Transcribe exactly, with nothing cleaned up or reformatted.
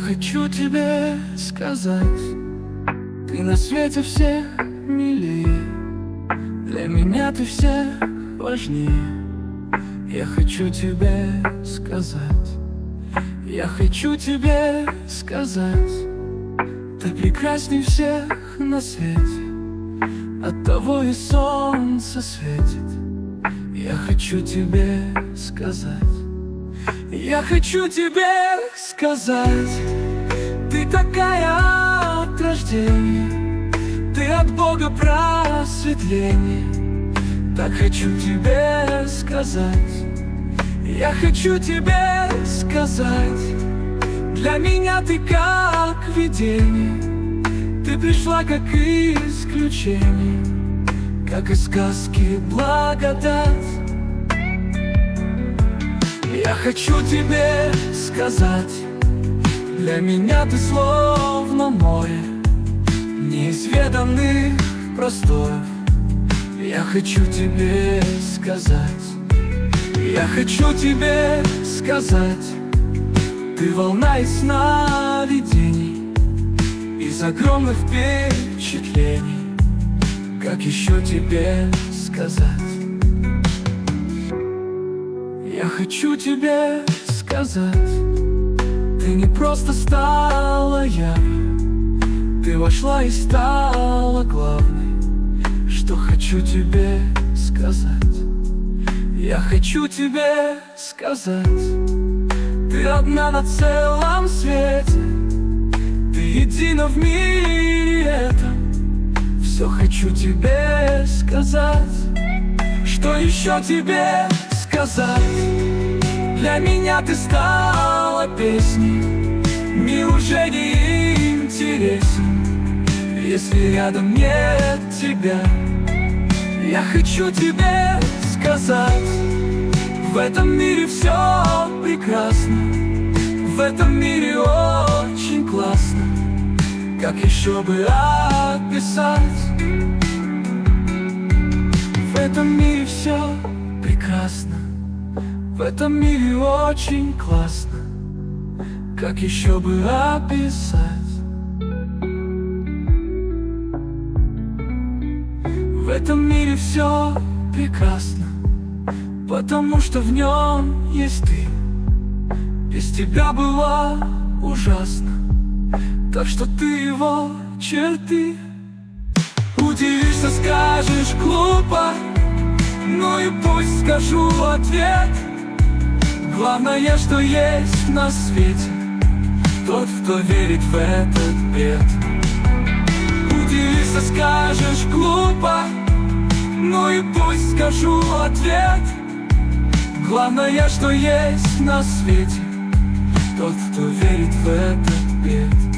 хочу тебе сказать, ты на свете всех милее, для меня ты всех важнее. Я хочу тебе сказать, я хочу тебе сказать, ты прекрасней всех на свете, оттого и солнце светит. Я хочу тебе сказать, я хочу тебе сказать, ты такая от рождения, ты от Бога просветление. Так хочу тебе сказать, я хочу тебе сказать, для меня ты как видение, ты пришла как исключение, как из сказки благодать. Я хочу тебе сказать, для меня ты словно море неизведанных простоев. Я хочу тебе сказать, я хочу тебе сказать, ты волна из сновидений, из огромных впечатлений. Как еще тебе сказать? Я хочу тебе сказать, ты не просто стала явью, ты вошла и стала главной. Что хочу тебе сказать? Я хочу тебе сказать, ты одна на целом свете, ты едина в мире этом. Все хочу тебе сказать. Что еще тебе сказать? Для меня ты стала песней, мир уже не интересен, если рядом нет тебя. Я хочу тебе сказать, в этом мире все прекрасно, в этом мире очень классно. Как еще бы описать? В этом мире все прекрасно, в этом мире очень классно. Как еще бы описать? В этом мире все прекрасно, потому что в нем есть ты. Без тебя было ужасно, так что ты его черты. Удивишься, скажешь глупо, ну и пусть скажу ответ. Главное, что есть на свете тот, кто верит в этот бред. Удивишься, скажешь глупо, ну и пусть скажу ответ. Главное, что есть на свете тот, кто верит в этот бред.